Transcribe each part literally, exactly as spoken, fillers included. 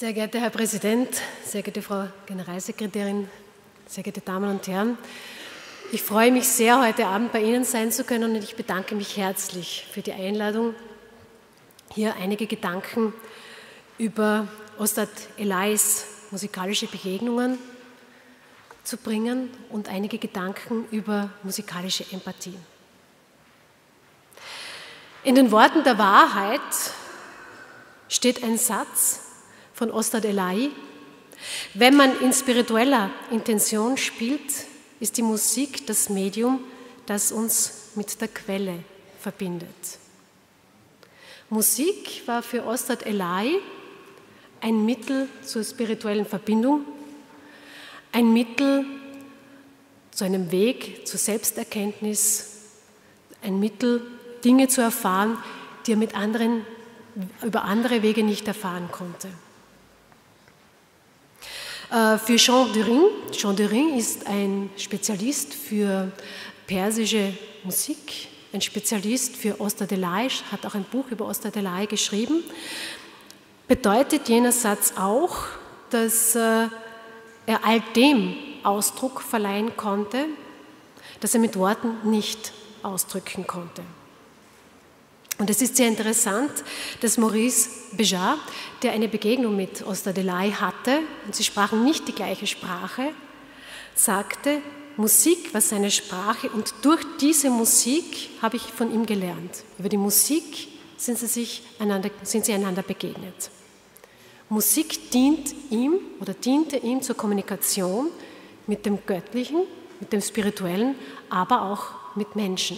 Sehr geehrter Herr Präsident, sehr geehrte Frau Generalsekretärin, sehr geehrte Damen und Herren, ich freue mich sehr, heute Abend bei Ihnen sein zu können und ich bedanke mich herzlich für die Einladung, hier einige Gedanken über Ostad Elais musikalische Begegnungen zu bringen und einige Gedanken über musikalische Empathie. In den Worten der Wahrheit steht ein Satz von Ostad Elai: Wenn man in spiritueller Intention spielt, ist die Musik das Medium, das uns mit der Quelle verbindet. Musik war für Ostad Elai ein Mittel zur spirituellen Verbindung, ein Mittel zu einem Weg zur Selbsterkenntnis, ein Mittel, Dinge zu erfahren, die er mit anderen, über andere Wege nicht erfahren konnte. Für Jean Durin, Jean Durin ist ein Spezialist für persische Musik, ein Spezialist für Ostad Elai, hat auch ein Buch über Ostad Elai geschrieben. Bedeutet jener Satz auch, dass er all dem Ausdruck verleihen konnte, das er mit Worten nicht ausdrücken konnte. Und es ist sehr interessant, dass Maurice Béjart, der eine Begegnung mit Ostad Elai hatte, und sie sprachen nicht die gleiche Sprache, sagte, Musik war seine Sprache und durch diese Musik habe ich von ihm gelernt. Über die Musik sind sie, sich einander, sind sie einander begegnet. Musik dient ihm oder diente ihm zur Kommunikation mit dem Göttlichen, mit dem Spirituellen, aber auch mit Menschen.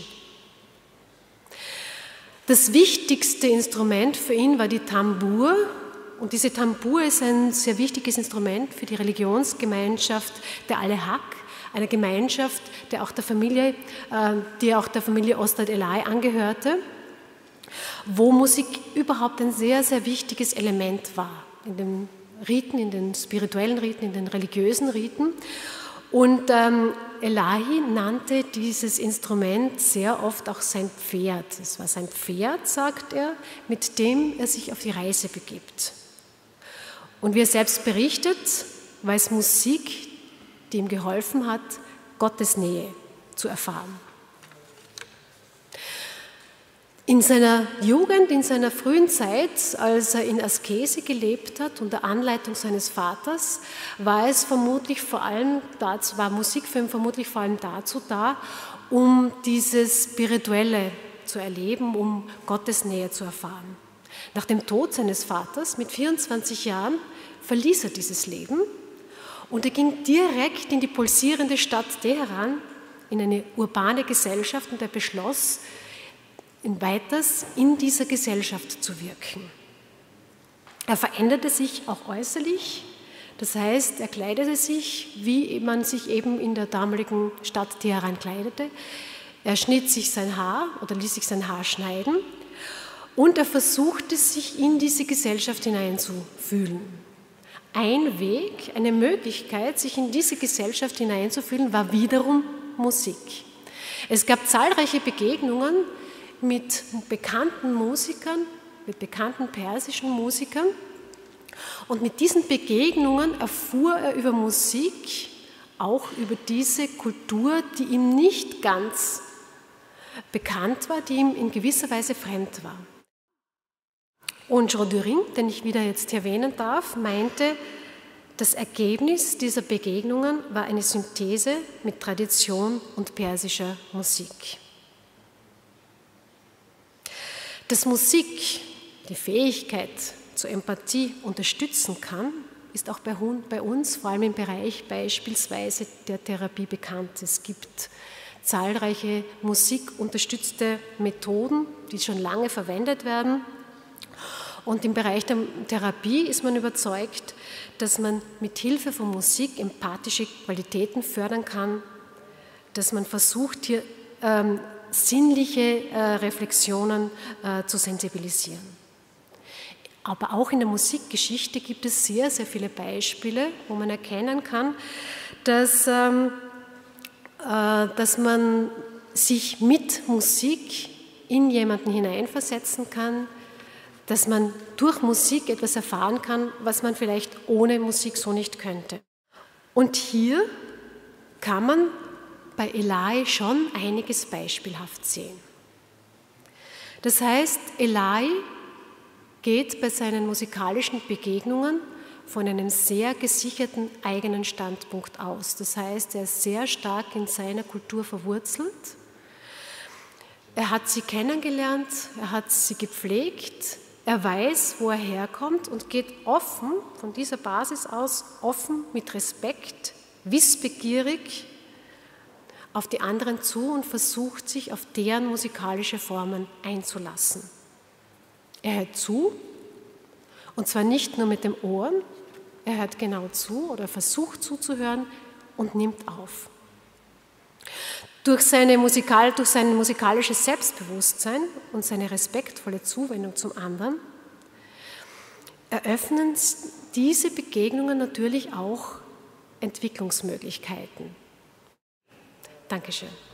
Das wichtigste Instrument für ihn war die Tambur, und diese Tambur ist ein sehr wichtiges Instrument für die Religionsgemeinschaft der Alehaq, eine Gemeinschaft, der auch der Familie, die auch der Familie Ostad Elai angehörte, wo Musik überhaupt ein sehr, sehr wichtiges Element war in den Riten, in den spirituellen Riten, in den religiösen Riten. Und ähm, Elai nannte dieses Instrument sehr oft auch sein Pferd. Es war sein Pferd, sagt er, mit dem er sich auf die Reise begibt. Und wie er selbst berichtet, war es Musik, die ihm geholfen hat, Gottes Nähe zu erfahren. In seiner Jugend, in seiner frühen Zeit, als er in Askese gelebt hat, unter Anleitung seines Vaters, war es vermutlich vor allem dazu, war Musik für ihn vermutlich vor allem dazu da, um dieses Spirituelle zu erleben, um Gottes Nähe zu erfahren. Nach dem Tod seines Vaters mit vierundzwanzig Jahren verließ er dieses Leben und er ging direkt in die pulsierende Stadt Teheran, in eine urbane Gesellschaft, und er beschloss, weiters in dieser Gesellschaft zu wirken. Er veränderte sich auch äußerlich, das heißt, er kleidete sich, wie man sich eben in der damaligen Stadt Teheran kleidete. Er schnitt sich sein Haar oder ließ sich sein Haar schneiden und er versuchte, sich in diese Gesellschaft hineinzufühlen. Ein Weg, eine Möglichkeit, sich in diese Gesellschaft hineinzufühlen, war wiederum Musik. Es gab zahlreiche Begegnungen mit bekannten Musikern, mit bekannten persischen Musikern. Und mit diesen Begegnungen erfuhr er über Musik, auch über diese Kultur, die ihm nicht ganz bekannt war, die ihm in gewisser Weise fremd war. Und Jean Durin, den ich wieder jetzt erwähnen darf, meinte, das Ergebnis dieser Begegnungen war eine Synthese mit Tradition und persischer Musik. Dass Musik die Fähigkeit zur Empathie unterstützen kann, ist auch bei uns, vor allem im Bereich beispielsweise der Therapie, bekannt. Es gibt zahlreiche musikunterstützte Methoden, die schon lange verwendet werden. Und im Bereich der Therapie ist man überzeugt, dass man mit Hilfe von Musik empathische Qualitäten fördern kann, dass man versucht, hier ähm, sinnliche äh, Reflexionen äh, zu sensibilisieren. Aber auch in der Musikgeschichte gibt es sehr, sehr viele Beispiele, wo man erkennen kann, dass, ähm, äh, dass man sich mit Musik in jemanden hineinversetzen kann, dass man durch Musik etwas erfahren kann, was man vielleicht ohne Musik so nicht könnte. Und hier kann man bei Elahi schon einiges beispielhaft sehen. Das heißt, Elahi geht bei seinen musikalischen Begegnungen von einem sehr gesicherten eigenen Standpunkt aus. Das heißt, er ist sehr stark in seiner Kultur verwurzelt. Er hat sie kennengelernt, er hat sie gepflegt, er weiß, wo er herkommt und geht offen, von dieser Basis aus, offen, mit Respekt, wissbegierig auf die anderen zu und versucht, sich auf deren musikalische Formen einzulassen. Er hört zu, und zwar nicht nur mit dem Ohren, er hört genau zu oder versucht zuzuhören und nimmt auf. Durch, seine Musikal, durch sein musikalisches Selbstbewusstsein und seine respektvolle Zuwendung zum anderen eröffnen diese Begegnungen natürlich auch Entwicklungsmöglichkeiten. Dankeschön.